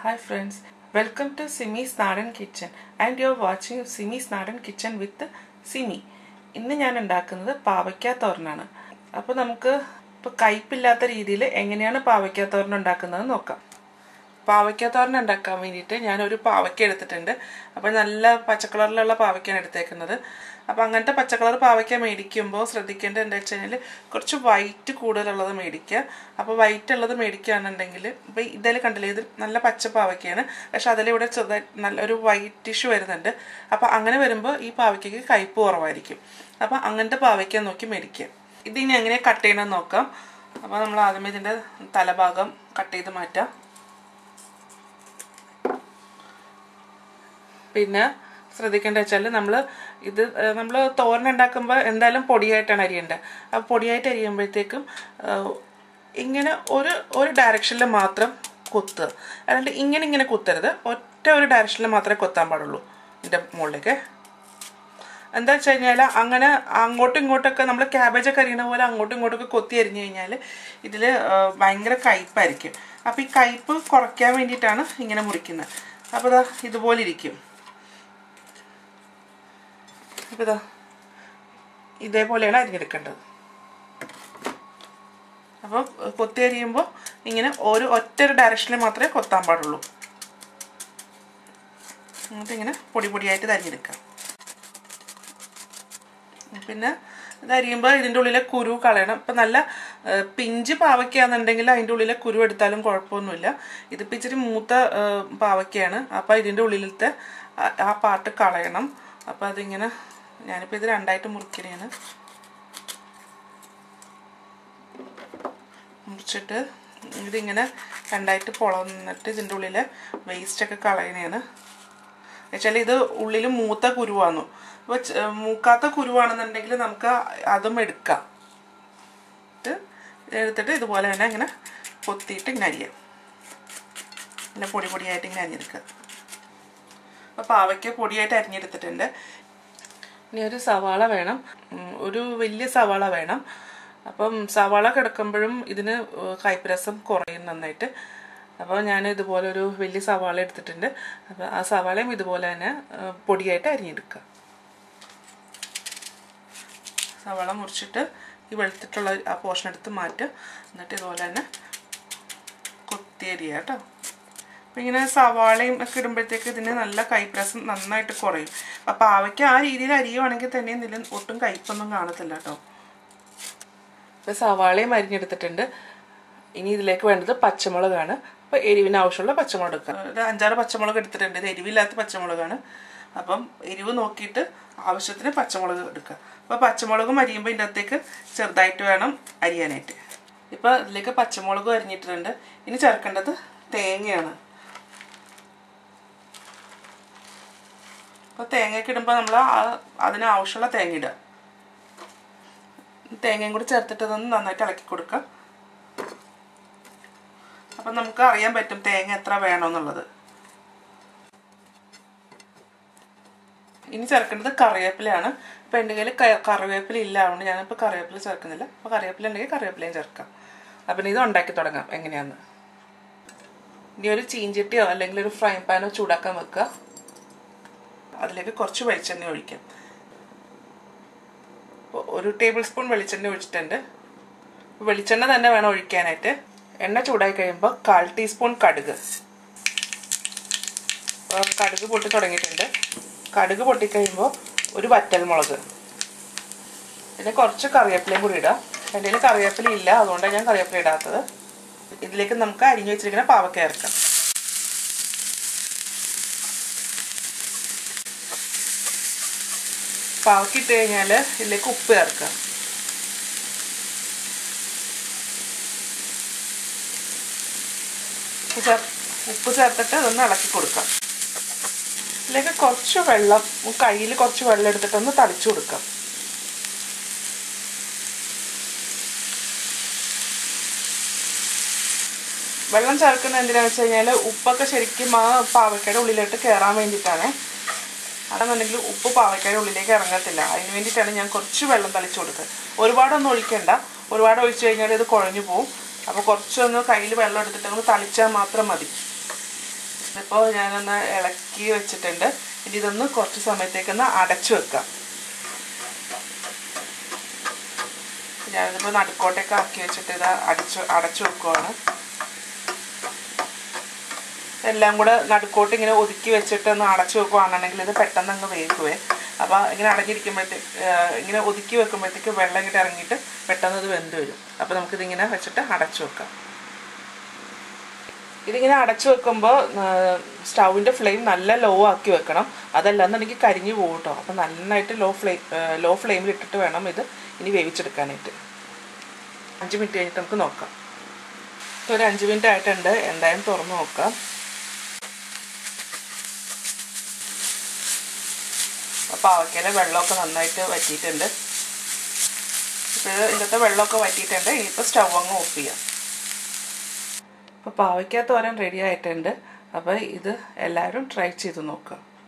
Hi friends, welcome to Simi's Nadan Kitchen and you're watching Simi's Nadan Kitchen with Simi. ഇന്ന് ഞാൻ ഉണ്ടാക്കുന്നത് പാവയ്ക്ക തോരനാണ്. അപ്പോൾ നമുക്ക് കയ്പില്ലാത്ത രീതിയിൽ എങ്ങനെയാണ് പാവയ്ക്ക തോരൻ ഉണ്ടാക്കുന്നത് നോക്കാം. പാവയ്ക്ക തോരൻ ഉണ്ടാക്കാൻ വേണ്ടിയിട്ട് ഞാൻ ഒരു പാവയ്ക്ക എടുത്തിട്ടുണ്ട്. അപ്പോൾ നല്ല പച്ച കളറിലുള്ള പാവയ്ക്കയാണ് എടുത്തേക്കുന്നത്. അപ്പോൾ അങ്ങനത്തെ പച്ച കളർ പാവയ്ക്ക മേടിക്കുമ്പോൾ ശ്രദ്ധിക്കേണ്ടത് എന്താ വെച്ചാൽ കുറച്ച് വൈറ്റ് കൂടുതലുള്ളത് മേടിക്കുക. അപ്പോൾ വൈറ്റ് ഉള്ളത് മേടിക്കുകയാണെന്നുണ്ടെങ്കിൽ ഇപ്പോൾ ഇതിൽ കണ്ടില്ലേ, ഇത് നല്ല പച്ച പാവയ്ക്കയാണ്, പക്ഷെ അതിലിവിടെ ചെറുതായി നല്ലൊരു വൈറ്റിഷ് വരുന്നുണ്ട്. അപ്പോൾ അങ്ങനെ വരുമ്പോൾ ഈ പാവയ്ക്കയ്ക്ക് കയ്പ്പ് കുറവായിരിക്കും. അപ്പോൾ അങ്ങനത്തെ പാവയ്ക്ക നോക്കി മേടിക്കുക. ഇതിനി എങ്ങനെ കട്ട് ചെയ്യണമെന്ന് നോക്കാം. അപ്പോൾ നമ്മൾ ആദ്യമേ ഇതിൻ്റെ തലഭാഗം കട്ട് ചെയ്ത് മാറ്റാം. പിന്നെ ശ്രദ്ധിക്കേണ്ട വെച്ചാൽ നമ്മൾ തോരൻ ഉണ്ടാക്കുമ്പോൾ എന്തായാലും പൊടിയായിട്ടാണ് അരിയേണ്ടത്. അപ്പോൾ പൊടിയായിട്ട് അരിയുമ്പോഴത്തേക്കും ഇങ്ങനെ ഒരു ഡയറക്ഷനിൽ മാത്രം കുത്തുക, അല്ലാണ്ട് ഇങ്ങനെ കുത്തരുത്. ഒറ്റ ഒരു ഡയറക്ഷനിൽ മാത്രമേ കൊത്താൻ പാടുള്ളൂ ഇതിൻ്റെ മുകളിലേക്ക്. എന്താ വെച്ച് കഴിഞ്ഞാൽ അങ്ങനെ അങ്ങോട്ടും ഇങ്ങോട്ടൊക്കെ നമ്മൾ ക്യാബേജൊക്കെ അരിയണ പോലെ അങ്ങോട്ടും ഇങ്ങോട്ടൊക്കെ കൊത്തി അരിഞ്ഞു കഴിഞ്ഞാൽ ഇതിൽ ഭയങ്കര കയ്പ്പായിരിക്കും. അപ്പോൾ ഈ കയ്പ്പ് കുറയ്ക്കാൻ വേണ്ടിയിട്ടാണ് ഇങ്ങനെ മുറിക്കുന്നത്. അപ്പോൾ ഇതുപോലെ ഇരിക്കും. അപ്പോൾ ഇതേപോലെയാണ് അരിഞ്ഞെടുക്കേണ്ടത്. അപ്പോൾ കൊത്തി അരിയുമ്പോൾ ഇങ്ങനെ ഒറ്റ ഡയറക്ഷനിൽ മാത്രമേ കൊത്താൻ പാടുള്ളൂ. എന്നിട്ട് ഇങ്ങനെ പൊടിയായിട്ട് അരിഞ്ഞെടുക്കാം. പിന്നെ ഇത് അരിയുമ്പോൾ ഇതിൻ്റെ ഉള്ളിലെ കുരു കളയണം. ഇപ്പം നല്ല പിഞ്ച് പാവയ്ക്കാന്നുണ്ടെങ്കിൽ അതിൻ്റെ ഉള്ളിലെ കുരു എടുത്താലും കുഴപ്പമൊന്നുമില്ല. ഇതിപ്പോൾ ഇച്ചിരി മൂത്ത പാവയ്ക്കയാണ്. അപ്പോൾ ഇതിൻ്റെ ഉള്ളിലത്തെ ആ പാർട്ട് കളയണം. അപ്പോൾ അതിങ്ങനെ ഞാനിപ്പോൾ ഇത് രണ്ടായിട്ട് മുറിക്കണേണ്. മുറിച്ചിട്ട് ഇതിങ്ങനെ രണ്ടായിട്ട് പൊളന്നിട്ട് ഇതിൻ്റെ ഉള്ളിലെ വേസ്റ്റൊക്കെ കളയണേണ്. എന്നുവെച്ചാൽ ഇത് ഉള്ളിൽ മൂത്ത കുരുവാന്നു. അപ്പോൾ മൂക്കാത്ത കുരുവാണെന്നുണ്ടെങ്കിൽ നമുക്ക് അതും എടുക്കാം. എടുത്തിട്ട് ഇതുപോലെ തന്നെ ഇങ്ങനെ കൊത്തിയിട്ട് ഇങ്ങനെ അരിയാം. ഇങ്ങനെ പൊടിയായിട്ട് ഇങ്ങനെ അരിഞ്ഞെടുക്കുക. അപ്പോൾ പാവയ്ക്ക് പൊടിയായിട്ട് അരിഞ്ഞെടുത്തിട്ടുണ്ട്. ഇനി ഒരു സവാള വേണം, ഒരു വലിയ സവാള വേണം. അപ്പം സവാള കിടക്കുമ്പോഴും ഇതിന് കയ്പരസം കുറയും നന്നായിട്ട്. അപ്പോൾ ഞാൻ ഇതുപോലെ ഒരു വലിയ സവാള എടുത്തിട്ടുണ്ട്. അപ്പോൾ ആ സവാളയും ഇതുപോലെ തന്നെ പൊടിയായിട്ട് അരിഞ്ഞെടുക്കുക. സവാള മുറിച്ചിട്ട് ഈ വെളുത്തിട്ടുള്ള ആ പോർഷൻ എടുത്ത് മാറ്റുക. എന്നിട്ട് ഇതുപോലെ തന്നെ കൊത്തി അരിയുക കേട്ടോ. അപ്പം ഇങ്ങനെ സവാളയും ഒക്കെ ഇടുമ്പോഴത്തേക്ക് ഇതിന് നല്ല കയ്പരസം നന്നായിട്ട് കുറയും. അപ്പം പാവയ്ക്ക് ആ രീതിയിൽ അരിയുവാണെങ്കിൽ തന്നെ ഇതിൽ ഒട്ടും കയ്പൊന്നും കാണത്തില്ല കേട്ടോ. ഇപ്പം സവാളയും അരിഞ്ഞെടുത്തിട്ടുണ്ട്. ഇനി ഇതിലേക്ക് വേണ്ടത് പച്ചമുളകാണ്. അപ്പോൾ എരിവിന് ആവശ്യമുള്ള പച്ചമുളക് എടുക്കുക. ഒരു 5-6 പച്ചമുളക് എടുത്തിട്ടുണ്ട്. ഇത് എരിവില്ലാത്ത പച്ചമുളകാണ്. അപ്പം എരിവ് നോക്കിയിട്ട് ആവശ്യത്തിന് പച്ചമുളക് എടുക്കുക. അപ്പോൾ പച്ചമുളകും അരിയുമ്പോൾ ഇതിൻ്റെ അകത്തേക്ക് ചെറുതായിട്ട് വേണം അരിയാനായിട്ട്. ഇപ്പോൾ ഇതിലേക്ക് പച്ചമുളകും അരിഞ്ഞിട്ടുണ്ട്. ഇനി ചേർക്കേണ്ടത് തേങ്ങയാണ്. അപ്പോൾ തേങ്ങയൊക്കെ ഇടുമ്പോൾ നമ്മൾ അതിനാവശ്യമുള്ള തേങ്ങ ഇടുക. തേങ്ങയും കൂടി ചേർത്തിട്ട് ഇതൊന്ന് നന്നായിട്ട് ഇളക്കി കൊടുക്കുക. അപ്പം നമുക്ക് അറിയാൻ പറ്റും തേങ്ങ എത്ര വേണമെന്നുള്ളത്. ഇനി ചേർക്കേണ്ടത് കറിവേപ്പിലയാണ്. അപ്പോൾ എൻ്റെ കയ്യിൽ കറിവേപ്പില ഇല്ല, അതുകൊണ്ട് ഞാനിപ്പോൾ കറിവേപ്പില ചേർക്കുന്നില്ല. അപ്പോൾ കറിവേപ്പില ഉണ്ടെങ്കിൽ കറിവേപ്പിലയും ചേർക്കാം. അപ്പം ഇത് ഉണ്ടാക്കി തുടങ്ങാം എങ്ങനെയാണെന്ന്. ഇനി ഒരു ചീഞ്ചട്ടിയോ അല്ലെങ്കിൽ ഒരു ഫ്രൈ പാനോ ചൂടാക്കാൻ വെക്കുക. അതിലേക്ക് കുറച്ച് വെളിച്ചെണ്ണ ഒഴിക്കാം. ഒരു ടേബിൾ സ്പൂൺ വെളിച്ചെണ്ണ ഒഴിച്ചിട്ടുണ്ട്. വെളിച്ചെണ്ണ തന്നെ വേണം ഒഴിക്കാനായിട്ട്. എണ്ണ ചൂടായി കഴിയുമ്പോൾ 1/4 ടീസ്പൂൺ കടുക്. കടുക് പൊട്ടി തുടങ്ങിയിട്ടുണ്ട്. കടുക് പൊട്ടിക്കഴിയുമ്പോൾ ഒരു വറ്റൽമുളക്, പിന്നെ കുറച്ച് കറിവേപ്പിലയും കൂടി ഇടാം. എൻ്റെ കയ്യിൽ കറിവേപ്പില ഇല്ല, അതുകൊണ്ടാണ് ഞാൻ കറിവേപ്പില ഇടാത്തത്. ഇതിലേക്ക് നമുക്ക് അരിഞ്ഞു വെച്ചിരിക്കുന്ന പാവയ്ക്ക ചേർക്കാം. പാവയ്ക്ക ഇട്ട് കഴിഞ്ഞാൽ ഇതിലേക്ക് ഉപ്പ് ചേർക്കാം. ഉപ്പ് ചേർത്തിട്ട് അതൊന്ന് ഇളക്കി കൊടുക്കാം. ഇതിലേക്ക് കുറച്ച് വെള്ളം, കയ്യിൽ കുറച്ച് വെള്ളം എടുത്തിട്ടൊന്ന് തളിച്ചു കൊടുക്കാം. വെള്ളം ചേർക്കുന്നത് എന്തിനാണെന്ന് വെച്ച് കഴിഞ്ഞാൽ ഉപ്പൊക്കെ ശരിക്കും ആ പാവയ്ക്കയുടെ ഉള്ളിലോട്ട് കയറാൻ വേണ്ടിയിട്ടാണ്. അതാണെന്നുണ്ടെങ്കിൽ ഉപ്പ് പാവയ്ക്കയുടെ ഉള്ളിലേക്ക് ഇറങ്ങത്തില്ല. അതിന് വേണ്ടിയിട്ടാണ് ഞാൻ കുറച്ച് വെള്ളം തളിച്ചു കൊടുക്കുന്നത്. ഒരുപാടൊന്നും ഒഴിക്കണ്ട. ഒരുപാട് ഒഴിച്ചു കഴിഞ്ഞാൽ ഇത് കുഴഞ്ഞു പോവും. അപ്പോൾ കുറച്ചൊന്ന് കയ്യിൽ വെള്ളം എടുത്തിട്ട് ഒന്ന് തളിച്ചാൽ മാത്രം മതി. ഇതിപ്പോൾ ഞാനൊന്ന് ഇളക്കി വെച്ചിട്ടുണ്ട്. ഇനി ഇതൊന്ന് കുറച്ച് സമയത്തേക്കൊന്ന് അടച്ചു വെക്കാം. ഞാനിതിപ്പോൾ നടുക്കോട്ടേക്ക് ആക്കി വെച്ചിട്ട് ഇത് അടച്ചു വെക്കുവാണ്. എല്ലാം കൂടെ നടുക്കോട്ട് ഇങ്ങനെ ഒതുക്കി വെച്ചിട്ട് ഒന്ന് അടച്ചു വെക്കുകയാണെന്നുണ്ടെങ്കിൽ ഇത് പെട്ടെന്ന് അങ്ങ് വേകുവേ. അപ്പോൾ ഇങ്ങനെ അടഞ്ഞിരിക്കുമ്പോഴത്തേക്ക് ഇങ്ങനെ ഒതുക്കി വെക്കുമ്പോഴത്തേക്ക് വെള്ളം ഇങ്ങോട്ട് ഇറങ്ങിയിട്ട് പെട്ടെന്ന് ഇത് വെന്ത് വരും. അപ്പോൾ നമുക്കിതിങ്ങനെ വെച്ചിട്ട് അടച്ചു വെക്കാം. ഇതിങ്ങനെ അടച്ചു വെക്കുമ്പോൾ സ്റ്റൗവിൻ്റെ ഫ്ലെയിം നല്ല ലോ ആക്കി വെക്കണം. അതല്ലാന്നുണ്ടെങ്കിൽ കരിഞ്ഞു പോകും കേട്ടോ. അപ്പോൾ നന്നായിട്ട് ലോ ഫ്ലെയിമിൽ ഇട്ടിട്ട് വേണം ഇത് ഇനി വേവിച്ചെടുക്കാനായിട്ട്. 5 മിനിറ്റ് കഴിഞ്ഞിട്ട് നമുക്ക് നോക്കാം. ഇപ്പോൾ ഒരു 5 മിനിറ്റ് ആയിട്ടുണ്ട്. എന്തായാലും തുറന്ന് നോക്കാം. പാവയ്ക്കയിലെ വെള്ളമൊക്കെ നന്നായിട്ട് വറ്റിയിട്ടുണ്ട്. ഇപ്പോൾ ഇന്നത്തെ വെള്ളമൊക്കെ വറ്റിയിട്ടുണ്ട്. ഇനിയിപ്പോൾ സ്റ്റൗ അങ്ങ് ഓഫ് ചെയ്യാം. അപ്പോൾ പാവയ്ക്ക തോരൻ റെഡി ആയിട്ടുണ്ട്. അപ്പോൾ ഇത് എല്ലാവരും ട്രൈ ചെയ്ത് നോക്കാം.